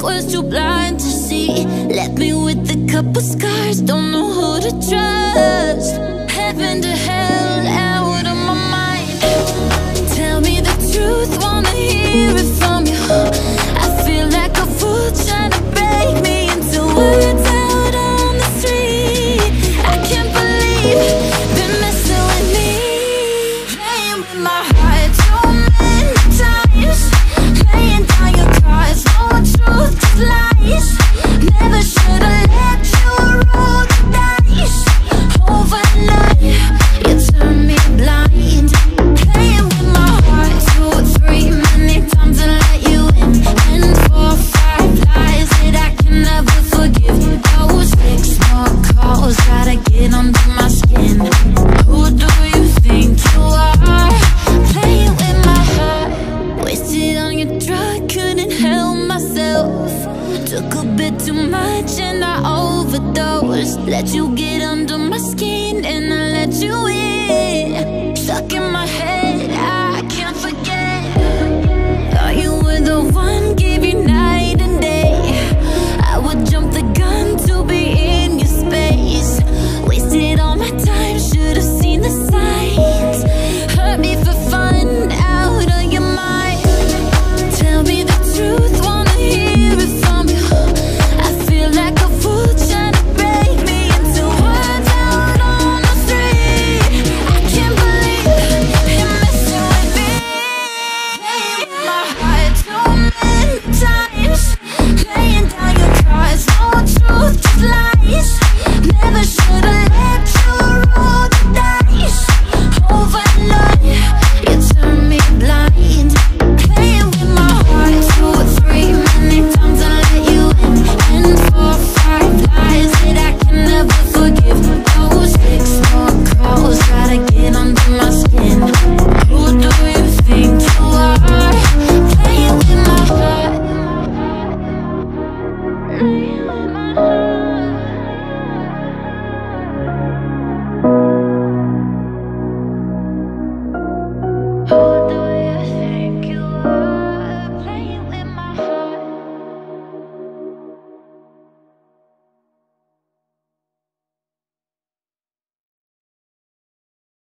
was too blind to see. Left me with a couple scars, don't know who to trust. Heaven to hell, out of my mind. Tell me the truth, wanna hear it from you. I feel like a fool trying to break me into words out on the street. I can't believe they're messing with me, playing with my heart.